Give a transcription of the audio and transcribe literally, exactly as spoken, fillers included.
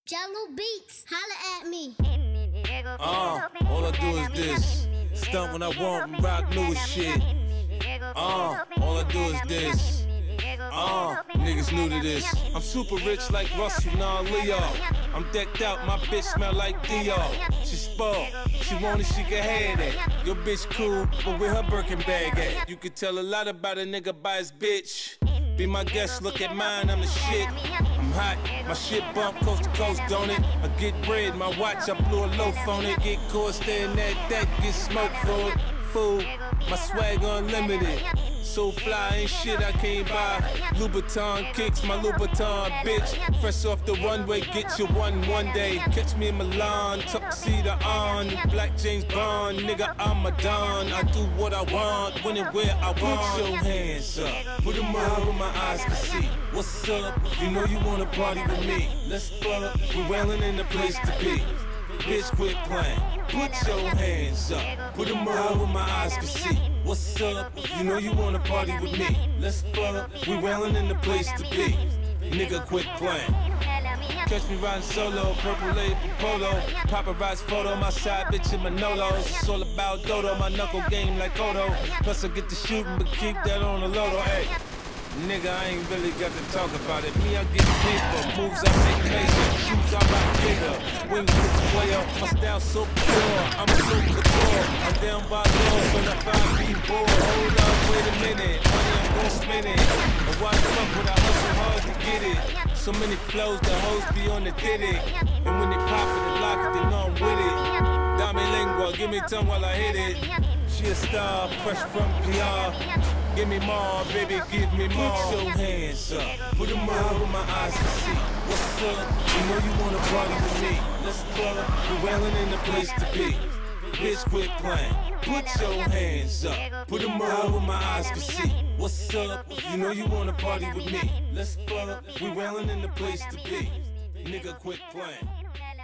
Jello Beats, holla at me. Uh, all I do is this. Stunt when I want, rock new shit. Uh, all I do is this. Uh, niggas new to this. I'm super rich like Russell, nah Leo. I'm decked out, my bitch smell like Dio. She spoiled, she want it, she can have that. Your bitch cool, but where her Birkin bag at? You can tell a lot about a nigga by his bitch. Be my guest, look at mine, I'm the shit. I'm hot, my shit bump coast to coast, don't it? I get bread, my watch, I blew a loaf on it. Get caught staring at that, get smoked for it. Fool, my swag unlimited. So fly, ain't shit I can't buy. Louboutin kicks, my Louboutin bitch. Fresh off the runway, get you one one day. Catch me in Milan, tuxedo on. Black James Bond, nigga, I'm a don. I do what I want, when and where I want. Put your hands up, put them up where my eyes can see. What's up? You know you wanna party with me. Let's fuck, we're wailing in the place to be. Bitch, quit playing. Put your hands up. Put them up where my eyes can see. What's up? You know you wanna party with me. Let's fuck. We wailing in the place to be. Nigga, quit playing. Catch me riding solo, purple label polo. Paparazzi photo, my side bitch in Manolos. It's all about Dodo, my knuckle game like Odo. Plus I get to shooting, but keep that on the lodo. Hey. Nigga, I ain't really got to talk about it. Me, I get paper, moves I make major, shoes I rock bigger. Wingtips way up, my style so pure. I'm so couture, I'm down by laws when I find me bored. Hold up, wait a minute, money I'm gon' spend it. And why the fuck would I hustle hard to get it? So many flows, the hoes be on the diddy. And when they pop it and lock it, they know I'm with it. Dame lingua, give me tongue while I hit it. She a star, fresh from P R. Give me more, baby, give me more. Put your hands up, put them up where my eyes can see. What's up? You know you wanna party with me. Let's fuck, we're wailing in the place to be. Bitch, quit playing. Put your hands up, put them up where my eyes can see. What's up? You know you wanna party with me. Let's fuck, we're wailing in the place to be. Nigga, quit playing.